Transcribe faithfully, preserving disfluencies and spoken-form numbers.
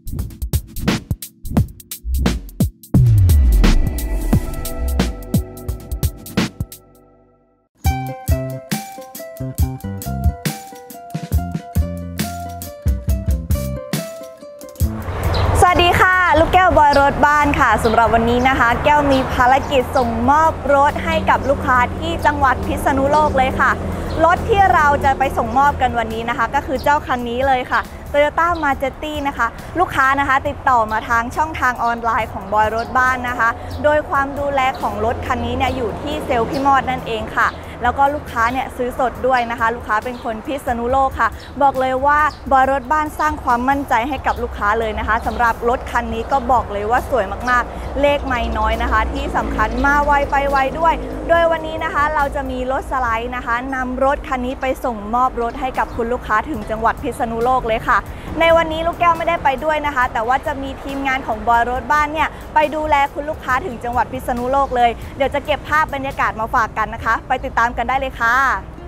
สวัสดีค่ะลูกแก้วบอยรถบ้านค่ะสำหรับวันนี้นะคะแก้วมีภารกิจส่งมอบรถให้กับลูกค้าที่จังหวัดพิษณุโลกเลยค่ะรถที่เราจะไปส่งมอบกันวันนี้นะคะก็คือเจ้าคันนี้เลยค่ะ Toyota Majetti นะคะลูกค้านะคะติดต่อมาทางช่องทางออนไลน์ของบอยรถบ้านนะคะโดยความดูแลของรถคันนี้เนี่ยอยู่ที่เซลล์พี่มอดนั่นเองค่ะแล้วก็ลูกค้าเนี่ยซื้อสดด้วยนะคะลูกค้าเป็นคนพิษณุโลกค่ะบอกเลยว่าบอยรถบ้านสร้างความมั่นใจให้กับลูกค้าเลยนะคะสำหรับรถคันนี้ก็บอกเลยว่าสวยมากๆเลขไม่น้อยนะคะที่สำคัญมาไวไปไวด้วยโดยวันนี้นะคะเราจะมีรถสไลด์นะคะนำรถคันนี้ไปส่งมอบรถให้กับคุณลูกค้าถึงจังหวัดพิษณุโลกเลยค่ะในวันนี้ลูกแก้วไม่ได้ไปด้วยนะคะแต่ว่าจะมีทีมงานของบอยรถบ้านเนี่ยไปดูแลคุณลูกค้าถึงจังหวัดพิษณุโลกเลยเดี๋ยวจะเก็บภาพบรรยากาศมาฝากกันนะคะไปติดตามกันได้เลยค่ะ